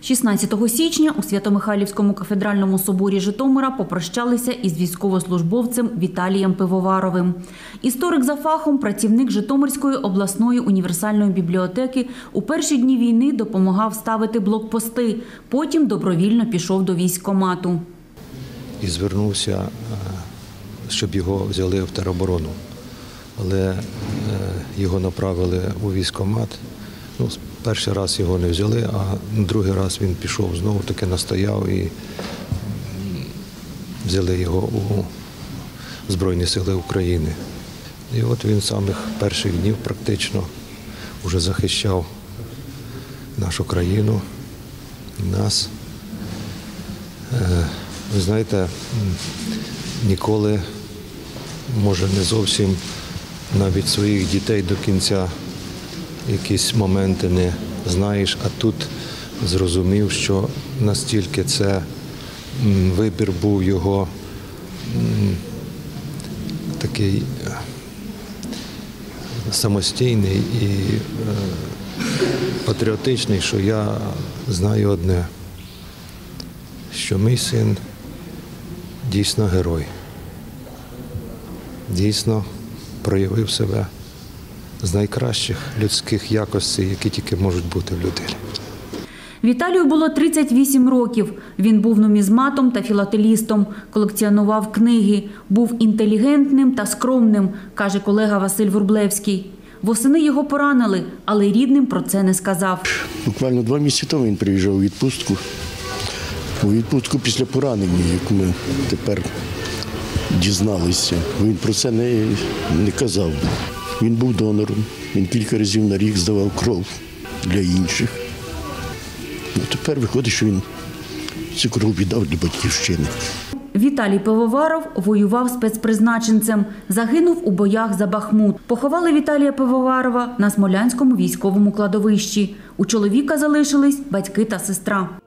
16 січня у Свято-Михайлівському кафедральному соборі Житомира попрощалися із військовослужбовцем Віталієм Пивоваровим. Історик за фахом, працівник Житомирської обласної універсальної бібліотеки, у перші дні війни допомагав ставити блокпости, потім добровільно пішов до військкомату. І звернувся, щоб його взяли в тероборону, але його направили у військкомат. Перший раз його не взяли, а другий раз він пішов, знову-таки настояв і взяли його у Збройні Сили України. І от він з самих перших днів практично вже захищав нашу країну, нас. Ви знаєте, ніколи, може, не зовсім навіть своїх дітей до кінця якісь моменти не знаєш, а тут зрозумів, що настільки це вибір був його такий самостійний і патріотичний, що я знаю одне, що мій син дійсно герой, дійсно проявив себе з найкращих людських якостей, які тільки можуть бути в людині. Віталію було 38 років. Він був нумізматом та філателістом, колекціонував книги, був інтелігентним та скромним, каже колега Василь Врублевський. Восени його поранили, але рідним про це не сказав. Буквально 2 місяці тому він приїжджав у відпустку. У відпустку після поранення, як ми тепер дізналися. Він про це не казав. Він був донором, він кілька разів на рік здавав кров для інших. Тепер виходить, що він цю кров віддав для батьківщини. Віталій Пивоваров воював спецпризначенцем, загинув у боях за Бахмут. Поховали Віталія Пивоварова на Смолянському військовому кладовищі. У чоловіка залишились батьки та сестра.